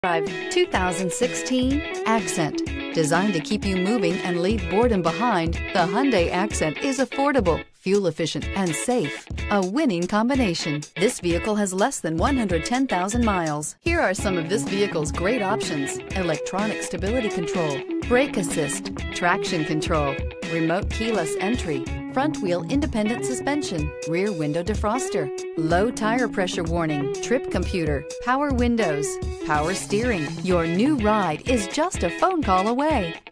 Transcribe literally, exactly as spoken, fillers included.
Drive two thousand sixteen Accent. Designed to keep you moving and leave boredom behind, the Hyundai Accent is affordable, fuel efficient, and safe. A winning combination. This vehicle has less than one hundred ten thousand miles. Here are some of this vehicle's great options: electronic stability control, brake assist, traction control, remote keyless entry, front wheel independent suspension, rear window defroster, low tire pressure warning, trip computer, power windows, power steering. Your new ride is just a phone call away.